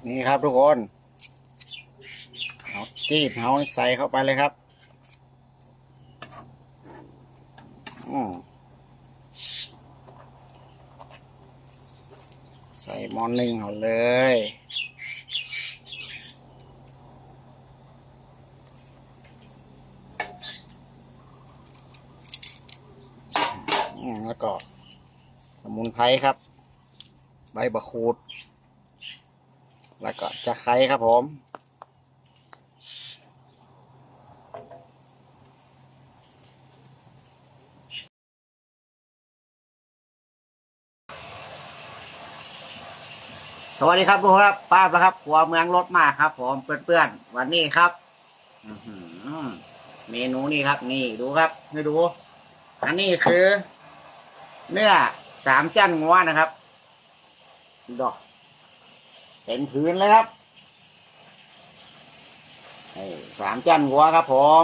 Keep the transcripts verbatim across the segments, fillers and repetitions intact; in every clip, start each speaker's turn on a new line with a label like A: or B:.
A: นี่ครับทุกคนเอาจีบเอาใส่เข้าไปเลยครับอืมใส่หม้อนึ่งเอาเลยแล้วก็สมุนไพรครับใบมะกรูดแล้วก็ตะไคร้ครับผมสวัสดีครับทุกคนครับป้าปะครับครัวเมืองรถมากครับผมเพื่อนๆวันนี้ครับเมนูนี้ครับนี่ดูครับให้ดูอันนี้คือเนื้อสามชั้นงัวนะครับดอกเต็มพื้นเลยครับสามชั้นงัวครับผม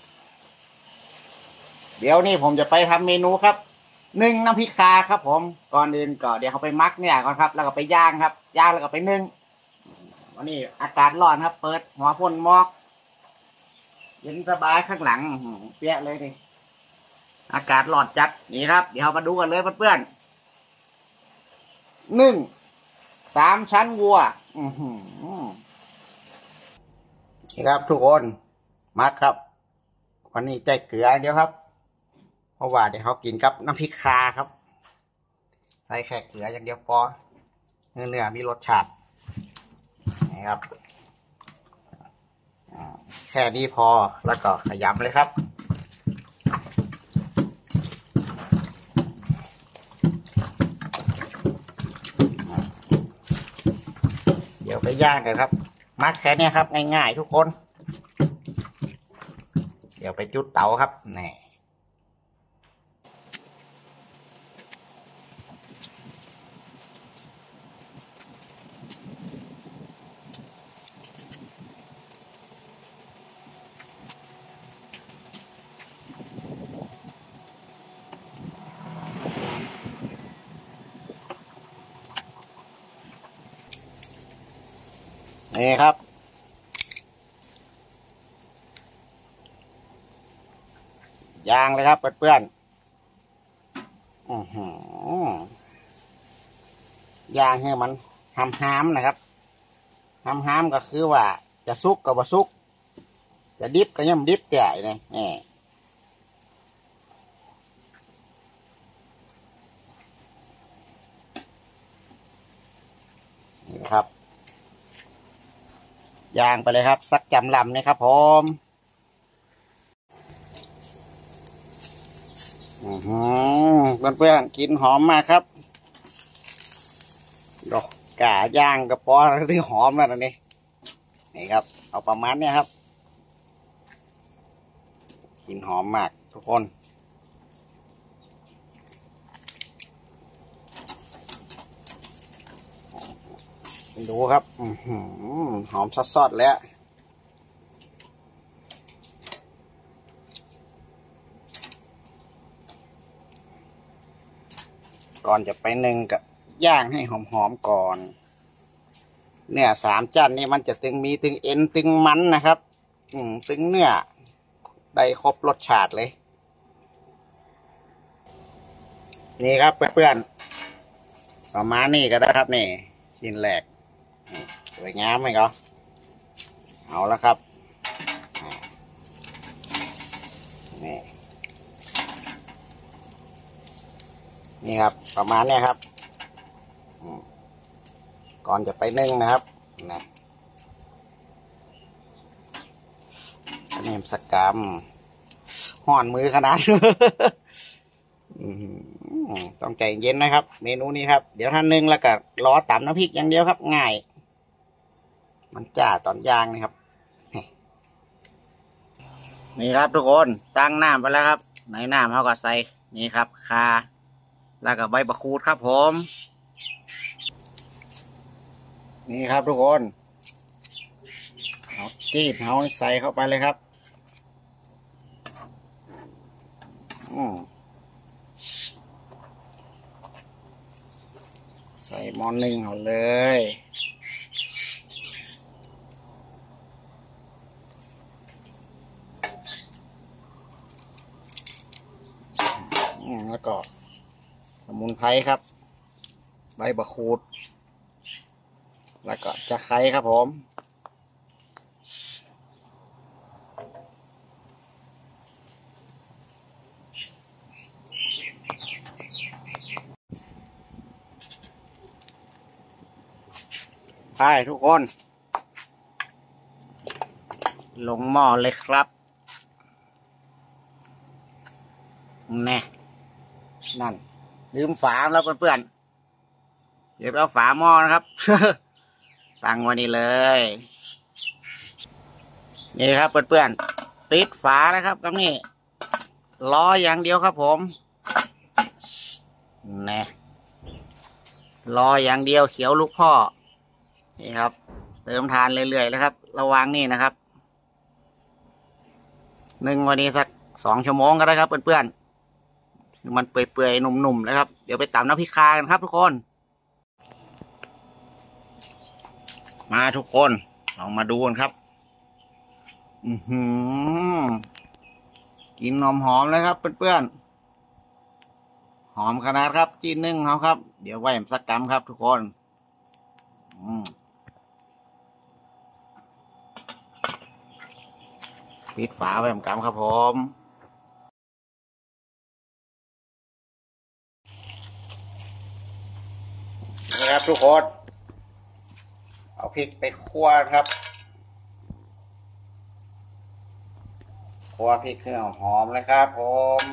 A: เดี๋ยวนี้ผมจะไปทำเมนูครับนึ่งน้ำพริกคาครับผมก่อนอื่นก็เดี๋ยวเขาไปมักเนี่ยก่อนครับแล้วก็ไปย่างครับย่างแล้วก็ไปนึ่งวันนี้อากาศร้อนครับเปิดหัวพ่นหมอกเย็นสบายข้างหลังเปียกเลยนี่อากาศร้อนจัดนี่ครับเดี๋ยวมาดูกันเลยเพื่อนๆนึ่งสามชั้นวัวนี่ครับทุกคนมักครับวันนี้ใจเกลือเดียวครับเพราะว่าเดี๋ยวเขากินกับน้ำพริกคาครับใส่แค่เกลืออย่างเดียวพอเนื้อเนื้อมีรสชาตินี่ครับแค่นี้พอแล้วก็ขยำเลยครับเดี๋ยวไปย่างกันครับมักแค่นี้ครับง่ายๆทุกคนเดี๋ยวไปจุดเตาครับนี่นี่ครับย่างเลยครับเพื่อนๆอือหือย่างให้มันห้ามๆนะครับห้ามๆก็คือว่าจะซุกก็บ่ซุกจะดิบก็ยังดิบแต่เนี่ยนี่นี่ครับย่างไปเลยครับสักจำลำนี่ครับผมเพื่อนๆกินหอมมากครับดอกกาย่างกระป๋อที่หอมแล้วนี่นี่ครับเอาประมาณนี้ครับกินหอมมากทุกคนดูครับหอมซอดๆแล้วก่อนจะไปนึ่งกับย่างให้หอมๆก่อนเนี่ยสามชั้นนี่มันจะตึงมีตึงเอ็นตึงมันนะครับอืมตึงเนื้อได้ครบรสชาติเลยนี่ครับเพื่อนๆประมาณนี้ก็ได้ครับนี่ชิ้นแรกสวยงามไหมครับเอาแล้วครับนี่นี่ครับประมาณนี้ครับก่อนจะไปนึ่งนะครับนะอันนี้สกรรมห่อนมือขนาดต้องใจเย็นนะครับเมนูนี้ครับเดี๋ยวท่านนึ่งแล้วก็รอตำน้ำพริกอย่างเดียวครับง่ายมันจ้าตอนย่างนี่ครับนี่ครับทุกคนตั้งน้ำไปแล้วครับในน้ำเขาก็ใส่นี่ครับคาแล้วก็ใบมะกรูดครับผมนี่ครับทุกคนเอาจีบเอาใส่เข้าไปเลยครับอืมใส่หม้อนึ่งเอาเลยแล้วก็สมุนไพรครับใบมะกรูดแล้วก็ตะไคร้ครับผมไปทุกคนลงหม้อเลยครับแน่นั่นลืมฝาแล้วเพื่อนๆเดี๋ยวไปเอาฝาหม้อนะครับ ตั้งไว้นี่เลยนี่ครับเพื่อนๆปิดฝานะครับกับนี่ล้ออย่างเดียวครับผมแน่รออย่างเดียวเขียวลูกพ่อนี่ครับเติมทานเรื่อยๆเลยครับระวังนี่นะครับหนึ่งวันนี้สักสองชั่วโมงก็ได้ครับเพื่อนๆมันเปื่อยๆนุ่มๆนะครับเดี๋ยวไปตำน้ำพริกคากันครับทุกคนมาทุกคนลองมาดูกันครับอือหือกินหอมๆเลยครับเพื่อนๆหอมขนาดครับจีนนึ่งเขาครับเดี๋ยวไว้สักกำครับทุกคนอืมปิดฝาไว้เหมือนกันครับผมนี่ครับทุกคนเอาพริกไปคั่วครับคั่วพริกเครื่องหอมเลยครับผม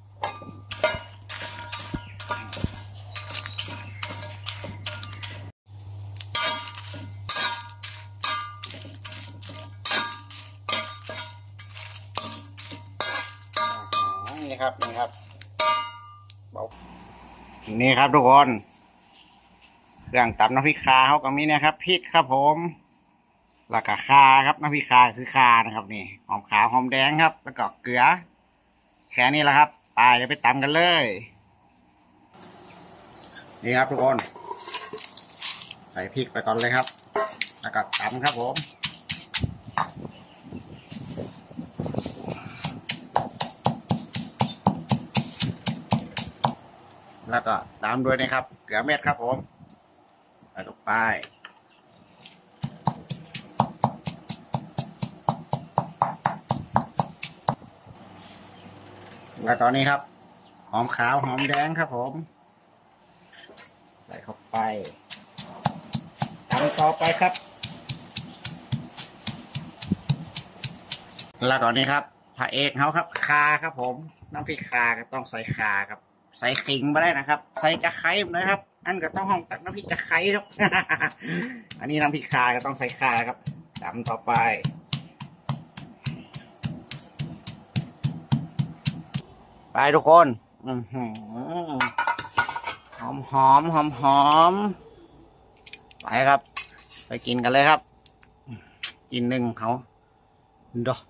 A: นี่ครับนี่ครับนี่ครับทุกคนเครื่องตำน้ำพริกคาเขาก็มีนะครับพริกครับผมแล้วก็คาครับน้ำพริกคาคือคานะครับนี่หอมขาวหอมแดงครับแล้วก็เกลือแค่นี้แหละครับไปเดี๋ยวไปตำกันเลยนี่ครับทุกคนใส่พริกไปก่อนเลยครับแล้วก็ตำครับผมแล้วก็ตามด้วยนะครับเกลือเม็ดครับผมใส่ลงไปแล้วตอนนี้ครับหอมขาวหอมแดงครับผมใส่เข้าไปตำต่อไปครับแล้วตอนนี้ครับพระเอกเขาครับคาครับผมน้ำพริกคาก็ต้องใส่คาครับใส่ขิงมาได้นะครับใส่จะไคร้นะครับอันก็ต้องห้องตักน้ำพริกจะไคร้ครับ อันนี้น้ำพริกคาก็ต้องใส่คาครับตำต่อไปไปทุกคนอือหือหอมหอมหอมหอมไปครับไปกินกันเลยครับกินหนึ่งเขาดอ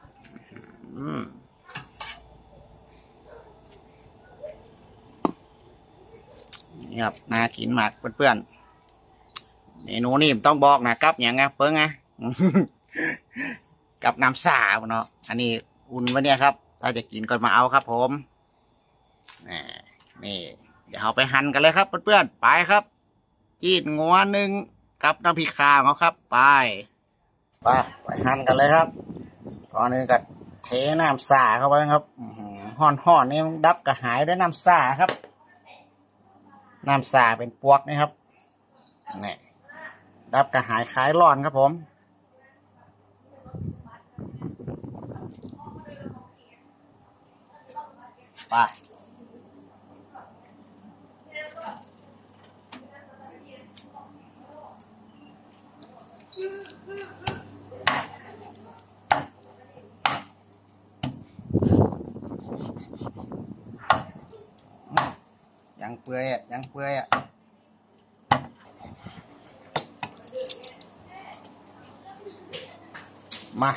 A: นี่ครับน่ากินมากเพื่อนๆเมนูนี้ต้องบอกนะครับอย่างไงเพิ่งไง กับน้ำสาเนาะอันนี้อุ่นไว้เนี่ยครับถ้าจะกินก็มาเอาครับผมนี่นี่เดี๋ยวเราไปหั่นกันเลยครับเพื่อนๆไปครับจีนงัวหนึ่งกับน้ำพริกข่าเขาครับไปไปไปหั่นกันเลยครับก่อนอื่นก็เทน้ำสาเข้าไปครับห่อนห่อนนี่ดับกระหายด้วยน้ำสาครับน้ำสาเป็นปวกนี่ครับนี่ดับกระหายคลายร้อนครับผมไปยังเปื่อยอ่ะยังเปื่อยอ่ะมา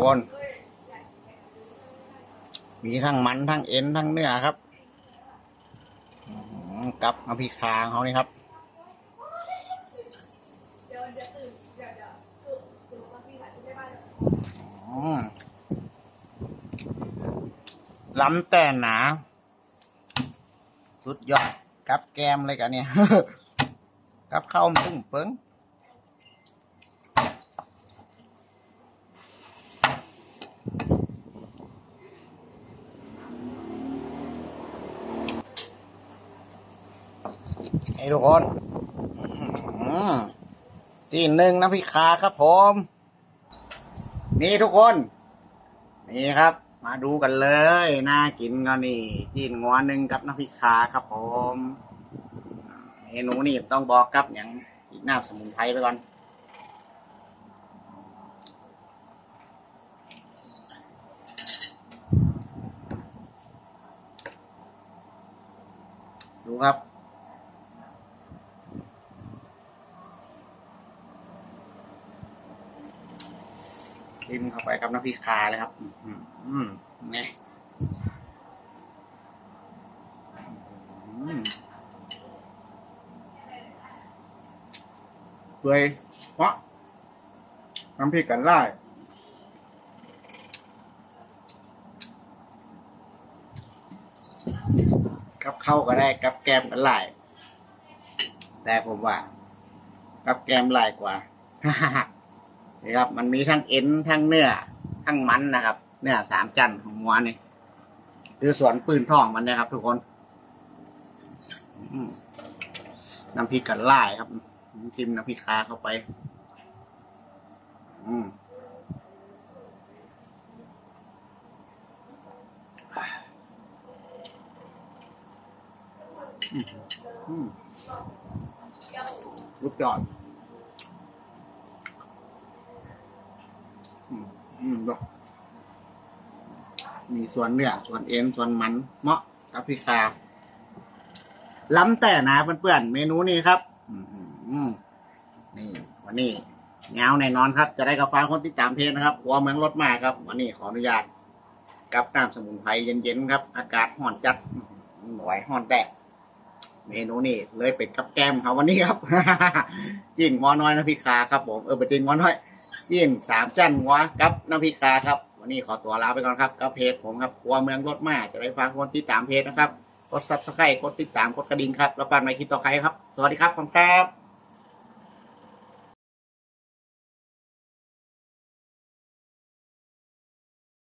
A: คน มีทั้งมันทั้งเอ็นทั้งเนื้อครับกับน้ำพริกคางเขานี่ครับล้ำแต่หนาสุดยอดกับแกมเลยกันเนี่ย กับข้าวตุ้งเปิ้งให้ทุกคนที่หนึ่งน้ำพริกขาครับผมนี่ทุกคนนี่ครับมาดูกันเลยน่ากินกันนี่จีนงัวหนึ่งกับน้ำพริกขาครับผมเมนูนี่ต้องบอกกับอย่างอีกน้ำสมุนไพรไปก่อนดูครับจิ้มเข้าไปกับน้ำพริกขาเลยครับอืมอืมนี่เปื่อยเพราะน้ำพริกกันไล่กับเข้าก็ได้กับแกมกันไล่แต่ผมว่ากับแกมไล่กว่า นี่ครับมันมีทั้งเอ็นทั้งเนื้อทั้งมันนะครับเนื้อสามจันของหัวนี่คือส่วนปืนทองมันนะครับทุกคนน้ำพริกกันไล่ครับจิ้มน้ำพริกคาเข้าไปอืมอืมลูกจอดอืมอืมดูมีส่วนเนื้อส่วนเอ็นส่วนมันเหมาะกับพริกคาล้ำแต่นะเพื่อนๆเมนูนี้ครับอืมอืมนี่วันนี้เงาแน่นอนครับจะได้กาแฟคนที่ตามเพจนะครับหัวเมืองรถมาครับวันนี้ขออนุญาตกับน้ำสมุนไพรเย็นๆครับอากาศร้อนจัดหน่อยร้อนแตกเมนูนี้เลยเป็ดกับแกมครับวันนี้ครับ จิ้นงอน้อยน้ำพริกคาครับผมเออเป็นจิ้นงอน้อยจิ้นสามจันหัวกับน้ำพริกคาครับวันนี้ขอตัวลาไปก่อนครับกับเพจผมครับหัวเมืองรถมาจะได้ฟังคนที่ตามเพจนะครับกดซับสไครต์กดติดตามกดกระดิ่งครับแล้วปันในคลิปต่อไปครับสวัสดีครับผมครับ